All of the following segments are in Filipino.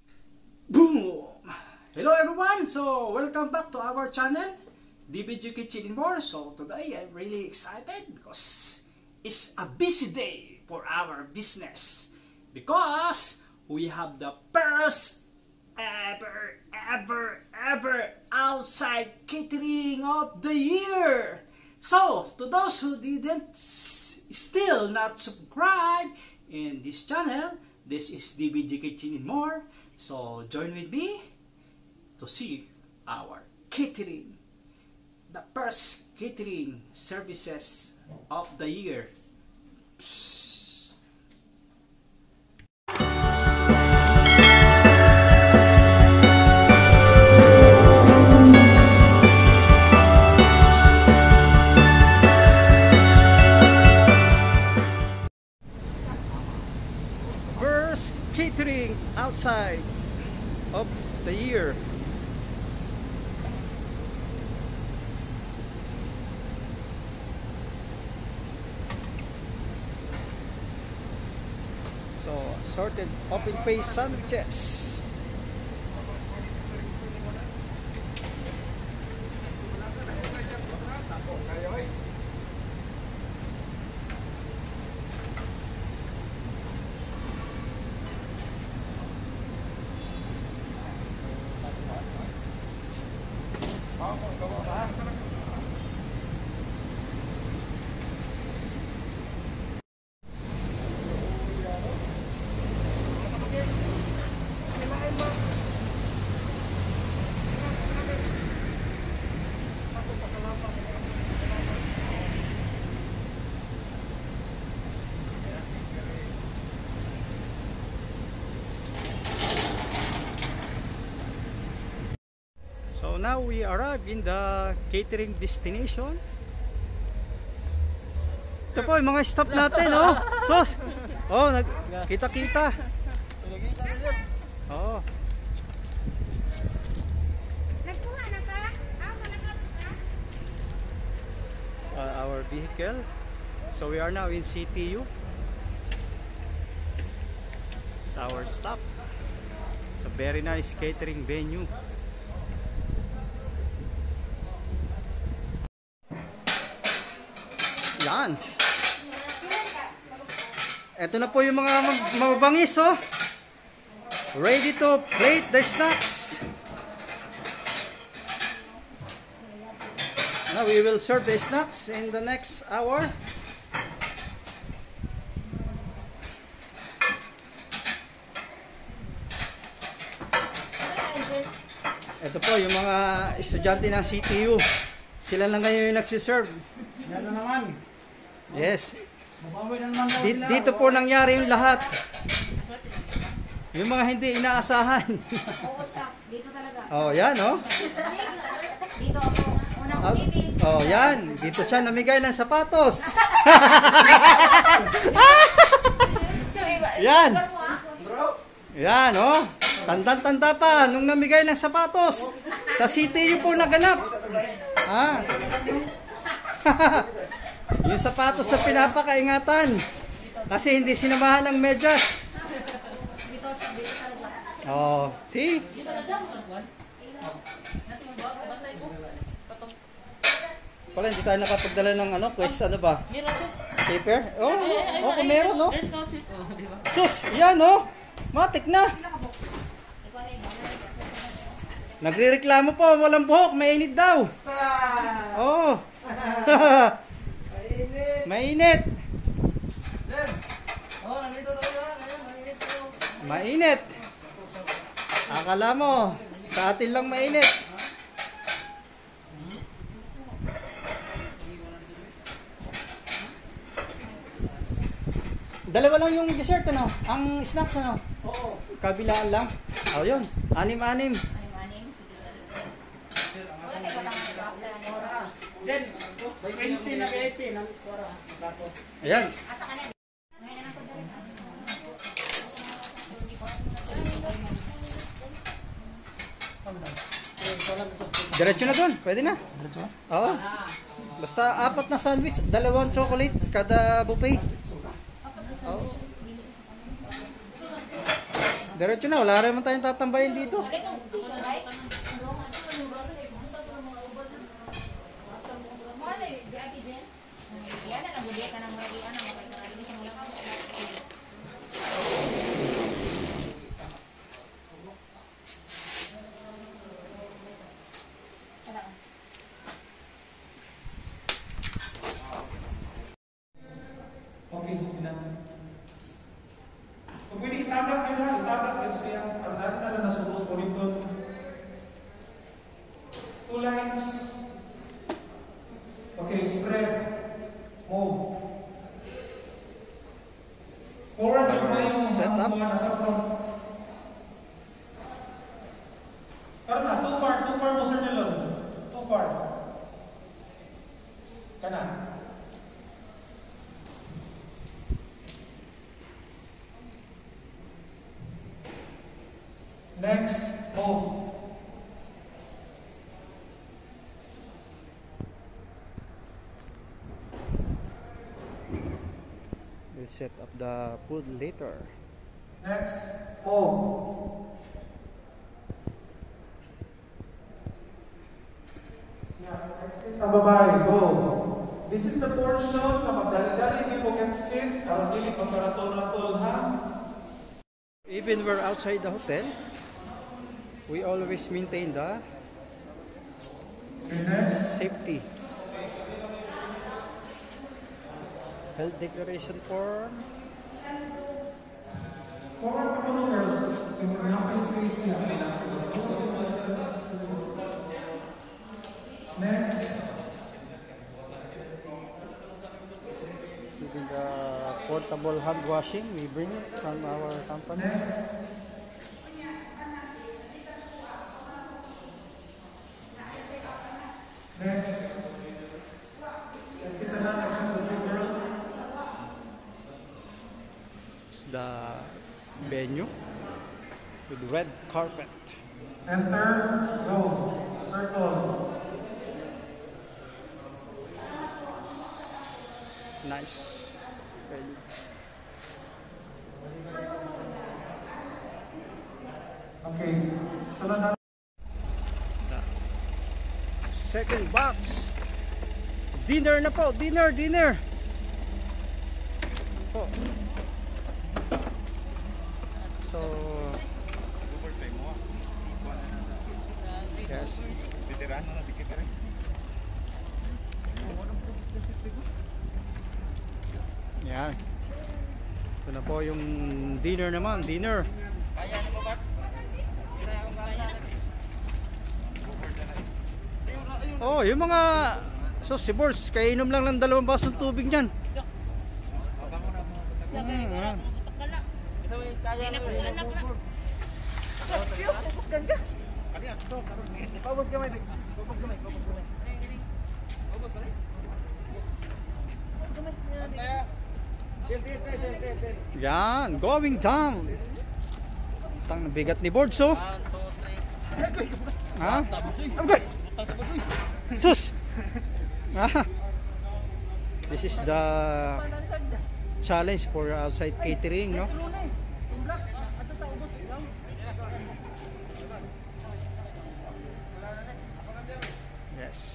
Boom! Hello everyone! So, welcome back to our channel, DBG Kitchen and More. So, today I'm really excited because it's a busy day for our business. Because we have the first ever outside catering of the year. So, to those who didn't still not subscribe in this channel, this is DBG Kitchen and More. So, join with me to see our catering, the first catering services of the year. Psst. First catering outside of the year. So, assorted open face sandwiches. So now we arrive in the catering destination. Ito po yung mga staff natin, oh. Sos! Oh, kita-kita. Oh. Our vehicle. So we are now in CTU. It's our stop. It's a very nice catering venue. Yan. Ito na po yung mga mababangis, oh. Ready to plate the snacks. Now we will serve the snacks in the next hour. Ito po yung mga estudyante ng CTU. Sila lang ngayon yung nagsiserve. Sila na naman. Yes. Naman dito po nangyari yung lahat. Yung mga hindi inaasahan. Oo, chef. Dito talaga. Oh, yan, oh. Dito ako unang pumipit. Oh, yan. Dito siya namigay ng sapatos. Yan. Yan, oh. Tanda-tanda pa nung namigay ng sapatos. Sa CTU po naganap. Ah. Yung sapatos na pinapakaingatan kasi hindi sinamahan ng medyas. Oh, see? Pala hindi tayo nakapagdala ng ano, quest ano ba? Paper? Oh, oh, kung meron, no? Sus, yan, no? Matik na. Nagrereklamo po, walang buhok, mainit daw. Oh. Mainit. Oh, nandito tayo. Mainit tayo. Mainit. Akala mo, sa atin lang mainit. Dalawa lang yung dessert, ano? Ang snacks, ano? Oo. Kabilaan lang. Oh, yun. Anim-anim. Jen, 20 na 80 ng plato. Ayan. Diretso na doon. Pwede na. Diretso? Oo. Basta 4 na sandwich, 2 chocolate kada buffet. Oo. Diretso na, wala rin man tayong tatambayin dito. Okay, kung pwede itagak yun ha, itagak yun siya. Ang dami na lang nasubos po rito. 2 lines. Okay, spread. Move. Forward yung mga yung Set up. mga nasa front. Karoon na, too far mo sir nilon. Too far. Kana. Next, move. We'll set up the food later. Next, move. Yeah, exit ang babae, go. This is the portion na magdali-dali people can sit, para dili pagkaratol-ratol ha. Even we're outside the hotel, we always maintain the Okay, next. safety. Health declaration form. Forward pa mga girls. Yung mga space niya. Next. Even the portable hand washing, we bring it from our company. Next. Next. Exit na lang sa two girls. It's the venue with red carpet. Enter. Go. Circle. Nice. Venue. Okay. Sunod na. Second box. Dinner na po. Dinner. Po. So, yes. Yan. Ito na po yung dinner naman. Dinner. Oh, yung mga si Boss, kainom lang ng 2 basong tubig niyan. Yan, going down. Tang bigat ni Boards, oh. Ha? Sus! Ah, this is the challenge for outside catering, no? Yes.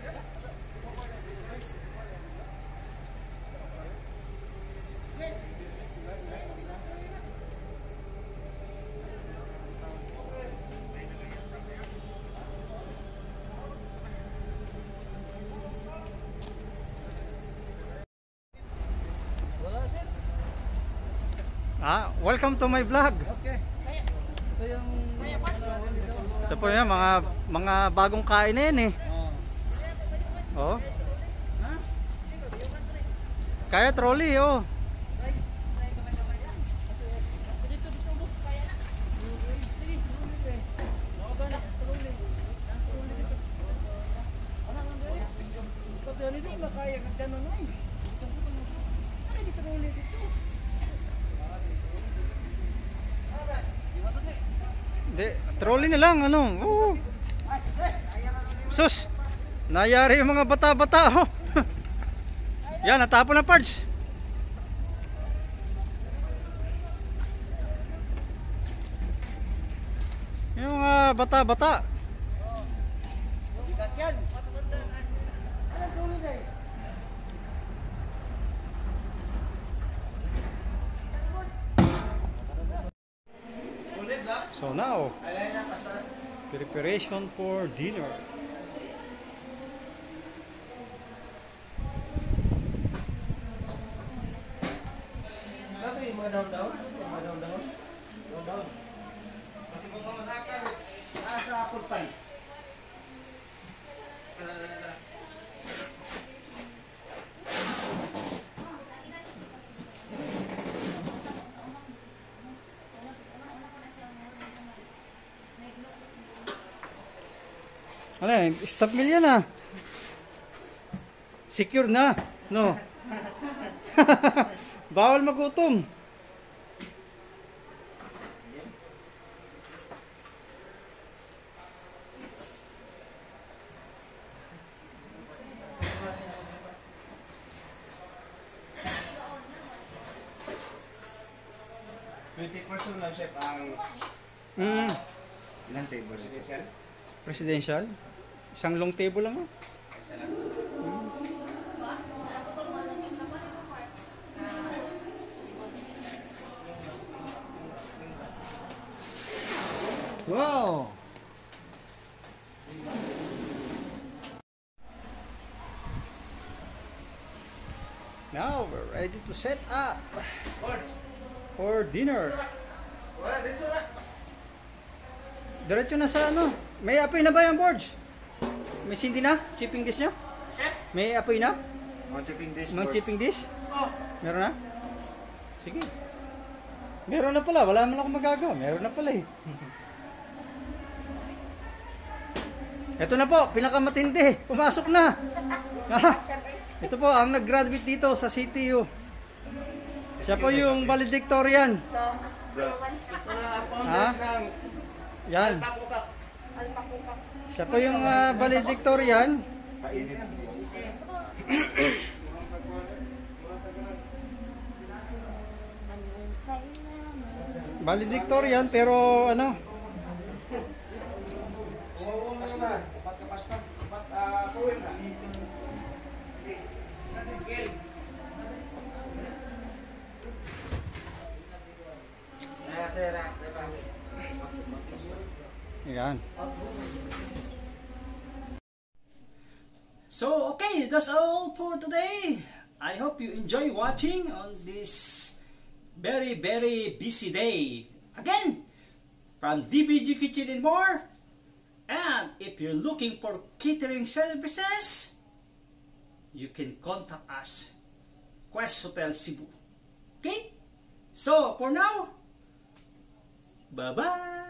Welcome to my vlog. Okay. Ito yung Ito po yan, mga bagong kain na yan eh. Oh. Kaya trolley, oh. Ito hindi makaya kag ganun ay. Ay, dito ulit dito. Hindi, trolley na lang, ano. Oo. Sus, nayari yung mga bata-bata, oh. Yan, natapon na parts. bata-bata. Sikat yan. Anong tuloy na eh? So now, preparation for dinner. Ano yung mga daon-daon? Mga daon-daon? Daon-daon. Sa apple pie. Ano eh, stop meal yan ah. Secure na, no? Bawal magutom. Person lang, chef, ang ilang table? Presidential? Presidential? Isang long table lang ah. Wow! Now we're ready to set up for dinner. Diretso na sa ano. May apoy na ba yung boards? May sindi na? Chipping dish nyo? May apoy na? Mga chipping dish. Mga chipping dish? Meron na? Sige. Meron na pala. Wala man ako magagawa. Meron na pala eh. Ito na po. Pinakamatindi. Pumasok na. Ito po ang nag-graduate dito sa CTU. Siya po yung valedictorian. Ha? Yan. Siya po yung valedictorian. Valedictorian pero ano? Yan. So, okay, that's all for today. I hope you enjoy watching on this very busy day. Again, from DBG Kitchen and More. And if you're looking for catering services, you can contact us, Quest Hotel Cebu. Okay? So, for now, bye-bye!